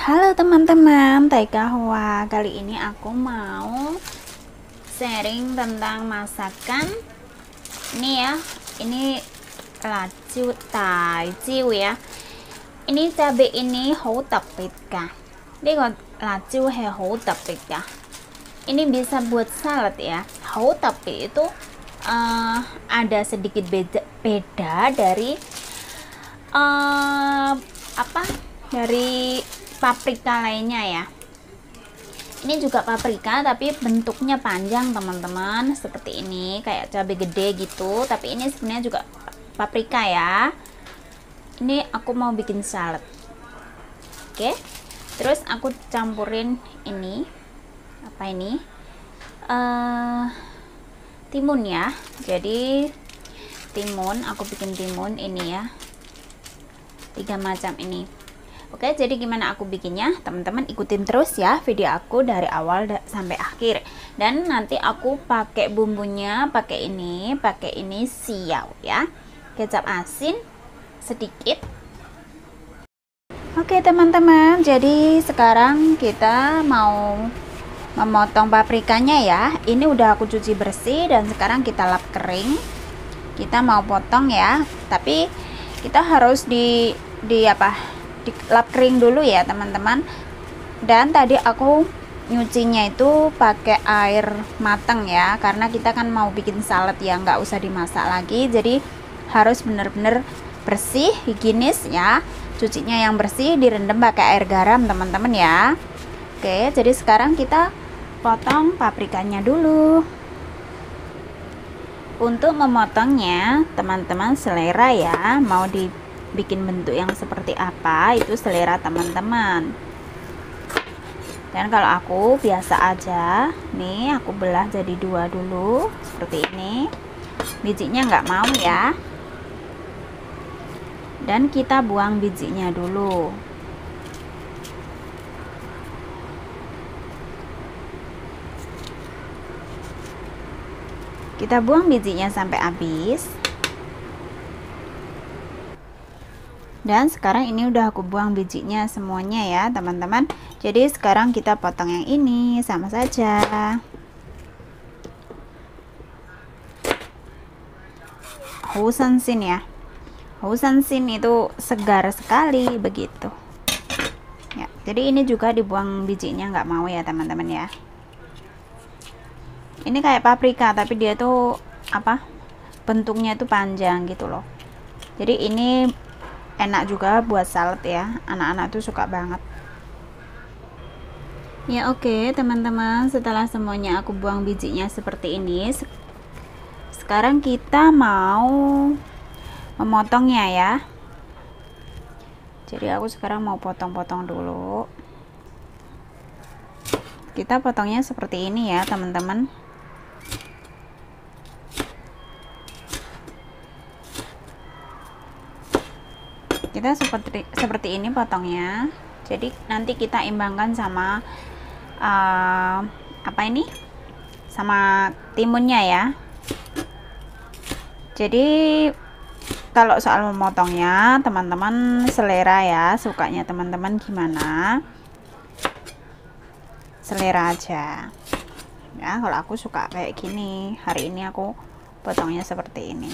Halo teman-teman, Taika Hua. Kali ini aku mau sharing tentang masakan. Ini ya, ini laju taijiu ya. Ini cabai ini hou tapit kah? Ini kok laju he hou tapit kah? Ini bisa buat salad ya. Hou tapit itu ada sedikit beda dari dari paprika lainnya ya. Ini juga paprika tapi bentuknya panjang teman-teman, seperti ini, kayak cabai gede gitu, tapi ini sebenarnya juga paprika ya. Ini aku mau bikin salad. Oke, terus aku campurin ini apa ini timun ya. Jadi timun, aku bikin timun ini ya, 3 macam ini. Oke, jadi gimana aku bikinnya? Teman-teman ikutin terus ya video aku dari awal sampai akhir. Dan nanti aku pakai bumbunya, pakai ini siau ya. Kecap asin sedikit. Oke teman-teman, jadi sekarang kita mau memotong paprikanya ya. Ini udah aku cuci bersih dan sekarang kita lap kering. Kita mau potong ya, tapi kita harus dilap kering dulu ya teman-teman. Dan tadi aku nyucinya itu pakai air matang ya, karena kita kan mau bikin salad ya, nggak usah dimasak lagi, jadi harus bener-bener bersih, higienis ya. Cucinya yang bersih, direndam pakai air garam teman-teman ya. Oke, jadi sekarang kita potong paprikanya dulu. Untuk memotongnya teman-teman selera ya, mau dibikin bentuk yang seperti apa itu selera teman-teman. Dan kalau aku biasa aja nih, aku belah jadi 2 dulu seperti ini. Bijinya nggak mau ya, dan kita buang bijinya dulu. Kita buang bijinya sampai habis. Dan sekarang ini udah aku buang bijinya semuanya ya teman-teman. Jadi sekarang kita potong yang ini sama saja. Hou san xin ya. Hou san xin itu segar sekali begitu. Ya, jadi ini juga dibuang bijinya, nggak mau ya teman-teman ya. Ini kayak paprika tapi dia tuh bentuknya itu panjang gitu loh. Jadi ini enak juga buat salad ya, anak-anak tuh suka banget ya. Oke teman-teman, setelah semuanya aku buang bijinya seperti ini, sekarang kita mau memotongnya ya. Jadi aku sekarang mau potong-potong dulu. Kita potongnya seperti ini ya teman-teman. Kita seperti ini potongnya. Jadi nanti kita imbangkan sama sama timunnya ya. Jadi kalau soal memotongnya teman-teman selera ya, sukanya teman-teman gimana, selera aja ya. Kalau aku suka kayak gini, hari ini aku potongnya seperti ini.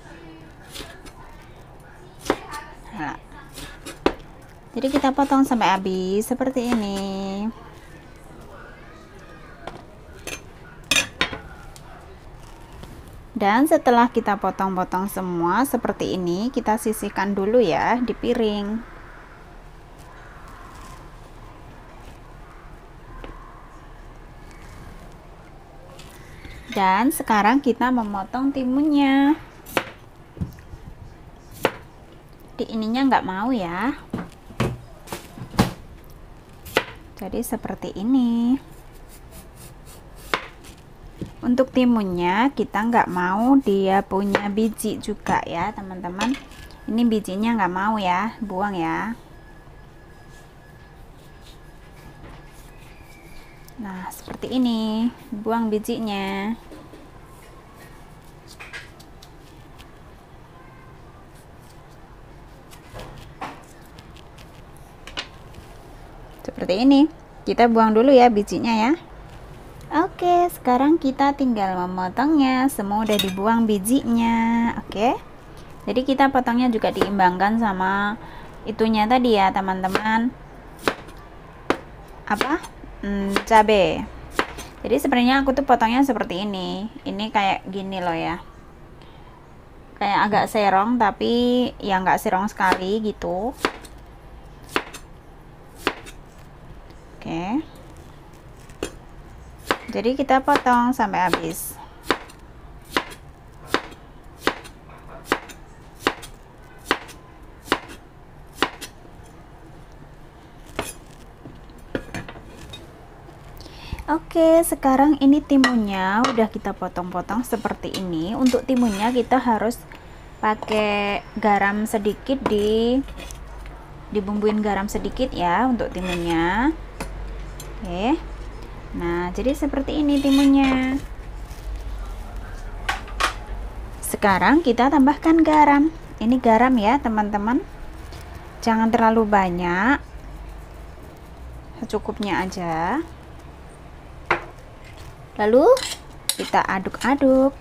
Nah, jadi kita potong sampai habis seperti ini. Dan setelah kita potong-potong semua seperti ini, kita sisihkan dulu ya di piring. Dan sekarang kita memotong timunnya. Di ininya nggak mau ya. Jadi seperti ini. Untuk timunnya kita nggak mau dia punya biji juga ya teman-teman. Ini bijinya nggak mau ya, buang ya. Nah seperti ini, buang bijinya. seperti ini. Kita buang dulu ya bijinya ya. Oke, sekarang kita tinggal memotongnya. Semua udah dibuang bijinya. Oke, jadi kita potongnya juga diimbangkan sama itunya tadi ya teman-teman, apa, cabe. Jadi sebenarnya aku tuh potongnya seperti ini kayak gini loh ya, kayak agak serong tapi ya nggak serong sekali gitu. Oke, jadi kita potong sampai habis. Oke, sekarang ini timunnya udah kita potong-potong seperti ini. Untuk timunnya kita harus pakai garam sedikit, dibumbuin garam sedikit ya untuk timunnya. Oke, nah jadi seperti ini timunnya. Sekarang kita tambahkan garam. Ini garam ya teman-teman, jangan terlalu banyak, secukupnya aja. Lalu kita aduk-aduk.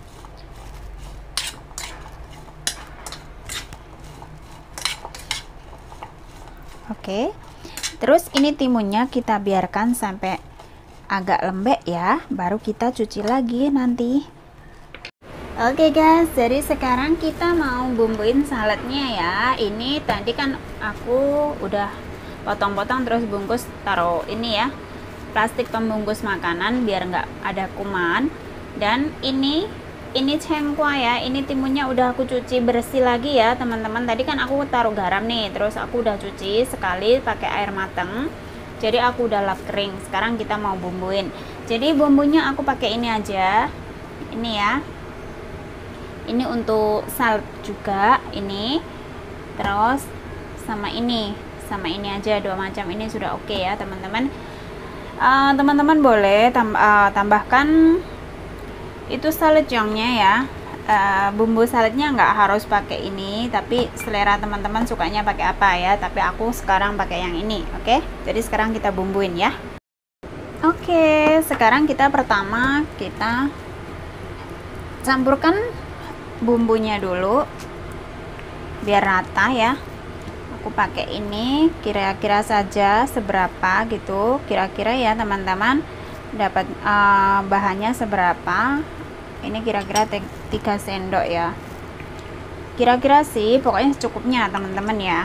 Oke, terus ini timunnya kita biarkan sampai agak lembek ya, baru kita cuci lagi nanti. Oke guys, jadi sekarang kita mau bumbuin saladnya ya. Ini tadi kan aku udah potong-potong terus bungkus, taruh ini ya, plastik pembungkus makanan biar nggak ada kuman. Dan ini cengkwa ya, ini timunnya udah aku cuci bersih lagi ya teman-teman. Tadi kan aku taruh garam nih, terus aku udah cuci sekali pakai air mateng, jadi aku udah lap kering. Sekarang kita mau bumbuin. Jadi bumbunya aku pakai ini aja, ini ya, ini untuk salad juga ini, terus sama ini aja, dua macam ini sudah oke ya teman-teman. Teman-teman boleh tambahkan itu saladjongnya ya. Bumbu saladnya nggak harus pakai ini, tapi selera teman-teman sukanya pakai apa ya, tapi aku sekarang pakai yang ini. Oke, jadi sekarang kita bumbuin ya. Oke, sekarang pertama kita campurkan bumbunya dulu biar rata ya. Aku pakai ini kira-kira saja seberapa gitu, kira-kira ya teman-teman, dapat bahannya seberapa. Ini kira-kira 3 sendok ya, kira-kira sih, pokoknya secukupnya teman-teman ya.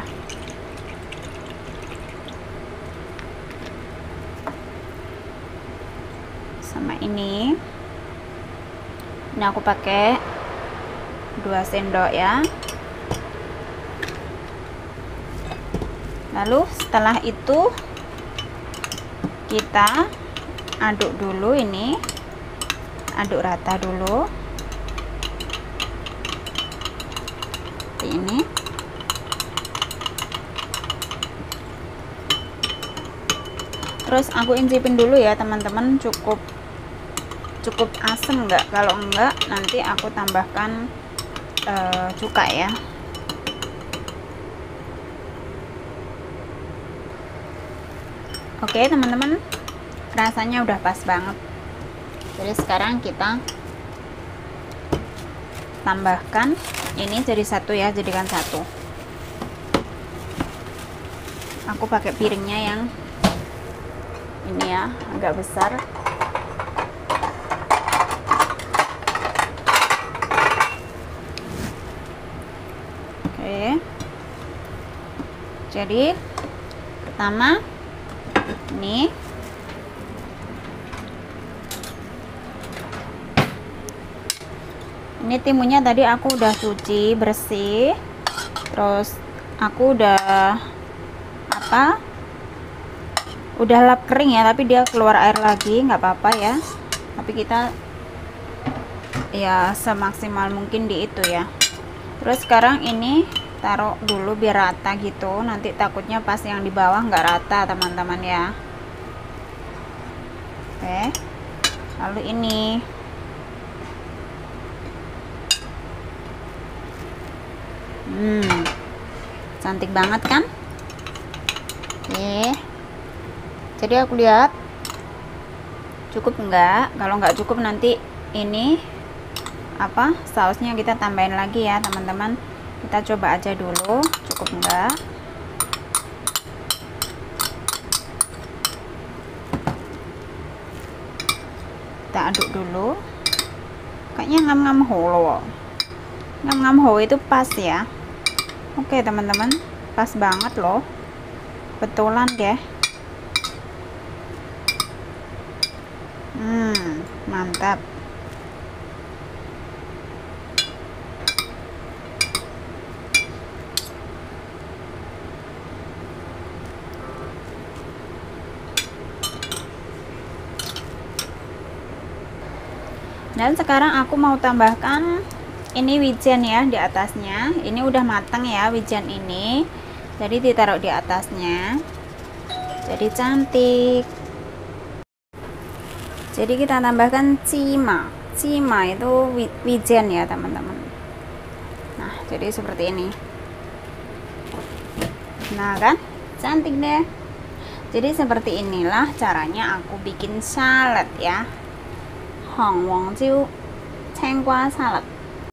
Sama ini aku pakai 2 sendok ya. Lalu setelah itu kita aduk dulu, ini aduk rata dulu seperti ini. Terus aku incipin dulu ya teman-teman, cukup asem enggak, kalau enggak nanti aku tambahkan cuka ya. Oke teman-teman, rasanya udah pas banget. Jadi sekarang kita tambahkan ini jadi satu ya, jadikan satu. Aku pakai piringnya yang ini ya, agak besar. Oke, jadi pertama ini timunnya tadi aku udah cuci bersih, terus aku udah lap kering ya, tapi dia keluar air lagi, nggak apa-apa ya, tapi kita ya semaksimal mungkin di itu ya. Terus sekarang ini taruh dulu biar rata gitu, nanti takutnya pas yang di bawah nggak rata teman-teman ya. Oke, lalu ini cantik banget kan. Oke, Jadi aku lihat cukup enggak. Kalau nggak cukup nanti ini apa sausnya kita tambahin lagi ya teman-teman. Kita coba aja dulu cukup enggak. Kita aduk dulu. Kayaknya ngam-ngam ho loh. Ngam-ngam ho itu pas ya. Oke teman-teman, pas banget loh. Betulan deh. Mantap. Dan sekarang aku mau tambahkan ini wijen ya di atasnya. Ini udah matang ya wijen ini. Jadi ditaruh di atasnya. Jadi cantik. Jadi kita tambahkan cima. Cima itu wijen ya teman-teman. Nah, jadi seperti ini. Nah kan, cantik deh. Jadi seperti inilah caranya aku bikin salad ya. Hong Wong Jiu Cengguá salad.